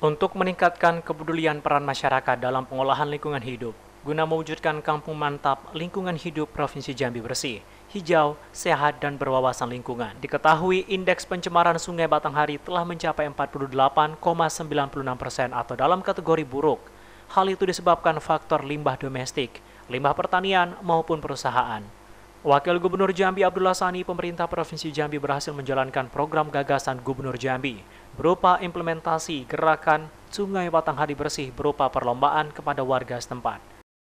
Untuk meningkatkan kepedulian peran masyarakat dalam pengolahan lingkungan hidup, guna mewujudkan Kampung Mantap Lingkungan Hidup Provinsi Jambi bersih, hijau, sehat, dan berwawasan lingkungan. Diketahui indeks pencemaran Sungai Batanghari telah mencapai 48,96% atau dalam kategori buruk. Hal itu disebabkan faktor limbah domestik, limbah pertanian, maupun perusahaan. Wakil Gubernur Jambi Abdullah Sani, pemerintah Provinsi Jambi berhasil menjalankan program gagasan Gubernur Jambi berupa implementasi gerakan Sungai Batanghari Bersih berupa perlombaan kepada warga setempat.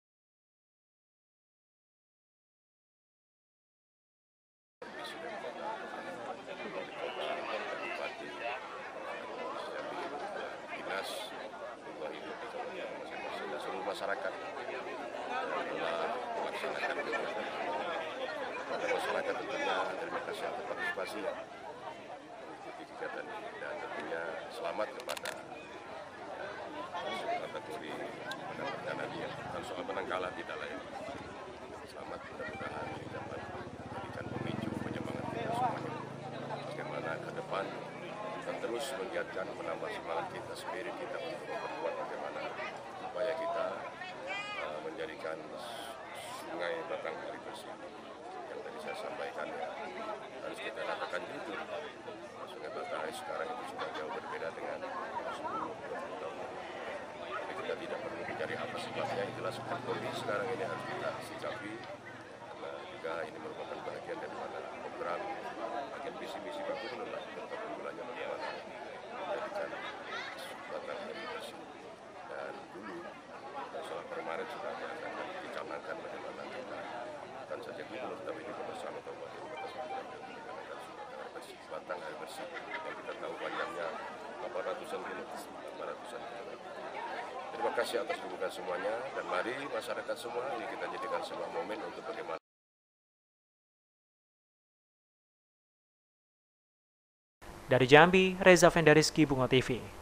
Masyarakat telah melaksanakan kegiatan masyarakat tentunya terima kasih atas partisipasi mengikuti kegiatan ini dan tentunya selamat kepada kategori mendapatkan hadiah dan soal menang kalah tidak lain. Selamat, mudah-mudahan ini dapat menjadikan pemicu penyemangat kita semuanya bagaimana ke depan kita terus menggiatkan menambah semangat kita, spirit kita untuk memperkuat bagaimana upaya kita menjadikan Sungai Batanghari bersih yang tadi saya sampaikan ya, harus kita katakan jujur. Sungai Batanghari sekarang itu sudah jauh berbeda dengan 10-20 tahun lalu. Jadi kita tidak perlu mencari apa sebabnya, yang jelas kondisi sekarang ini harus kita sikapi karena juga ini merupakan bagian daripada program bagian visi-misi Pak Gubernur lah, tetap unggulannya bagaimana menjadikan Batanghari bersih. Dan dulu soal kemarin sudah akan dicanangkan bagaimana kita bukan saja gubernur tapi juga bersama kabupaten kota sembilan dan menjadikan bersih Batanghari bersih yang kita tahu panjangnya 800-an kilometer. Terima kasih atas dukungan semuanya dan mari masyarakat semua ini kita jadikan sebuah momen untuk bagaimana. Dari Jambi, Reza Fendariski, Bunga TV.